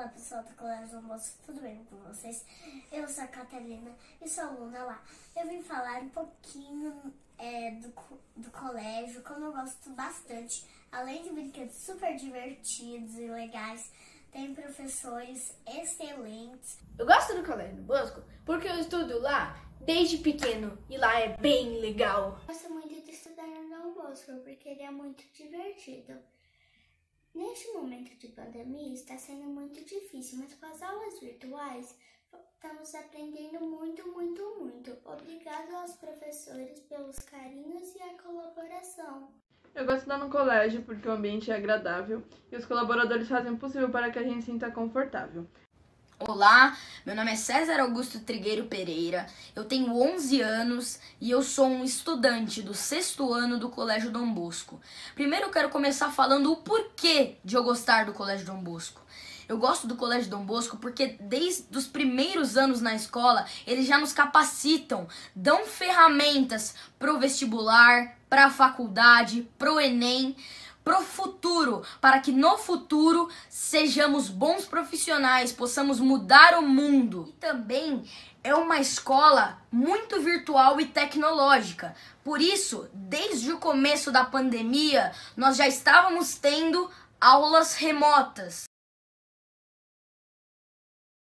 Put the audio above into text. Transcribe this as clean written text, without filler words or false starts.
Olá pessoal do Colégio Dom Bosco, tudo bem com vocês? Eu sou a Catarina e sou aluna lá. Eu vim falar um pouquinho do colégio, como eu gosto bastante. Além de brinquedos super divertidos e legais, tem professores excelentes. Eu gosto do Colégio Dom Bosco porque eu estudo lá desde pequeno e lá é bem legal. Eu gosto muito de estudar no Dom Bosco porque ele é muito divertido. Neste momento de pandemia está sendo muito difícil, mas com as aulas virtuais estamos aprendendo muito. Obrigado aos professores pelos carinhos e a colaboração. Eu gosto de estudar no colégio porque o ambiente é agradável e os colaboradores fazem o possível para que a gente se sinta confortável. Olá, meu nome é César Augusto Trigueiro Pereira, eu tenho 11 anos e eu sou um estudante do 6º ano do Colégio Dom Bosco. Primeiro eu quero começar falando o porquê de eu gostar do Colégio Dom Bosco. Eu gosto do Colégio Dom Bosco porque desde os primeiros anos na escola eles já nos capacitam, dão ferramentas pro vestibular, pra faculdade, pro Enem, pro futuro, para que no futuro sejamos bons profissionais, possamos mudar o mundo. E também é uma escola muito virtual e tecnológica. Por isso, desde o começo da pandemia, nós já estávamos tendo aulas remotas.